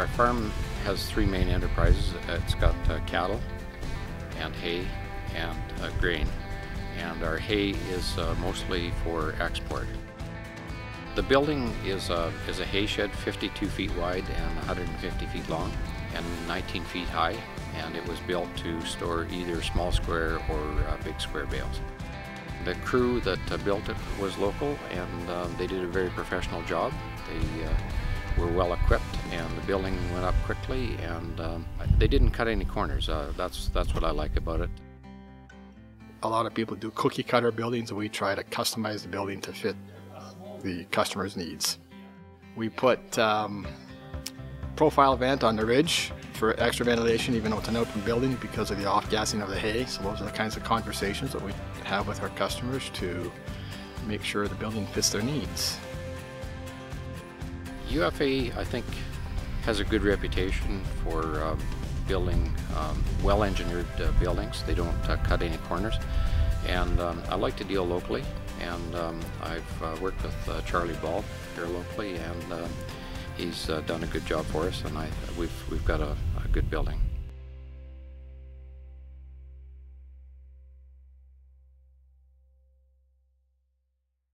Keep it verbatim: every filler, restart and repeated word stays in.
Our farm has three main enterprises. It's got uh, cattle and hay and uh, grain, and our hay is uh, mostly for export. The building is a, is a hay shed fifty-two feet wide and one hundred fifty feet long and nineteen feet high, and it was built to store either small square or uh, big square bales. The crew that uh, built it was local, and uh, they did a very professional job. They uh, were well equipped, and the building went up quickly, and um, they didn't cut any corners. Uh, that's, that's what I like about it. A lot of people do cookie cutter buildings, and we try to customize the building to fit the customer's needs. We put um, profile vent on the ridge for extra ventilation, even though it's an open building, because of the off-gassing of the hay. So those are the kinds of conversations that we have with our customers to make sure the building fits their needs. U F A, I think, has a good reputation for um, building um, well-engineered uh, buildings. They don't uh, cut any corners, and um, I like to deal locally, and um, I've uh, worked with uh, Charlie Ball here locally, and um, he's uh, done a good job for us, and I, we've, we've got a, a good building.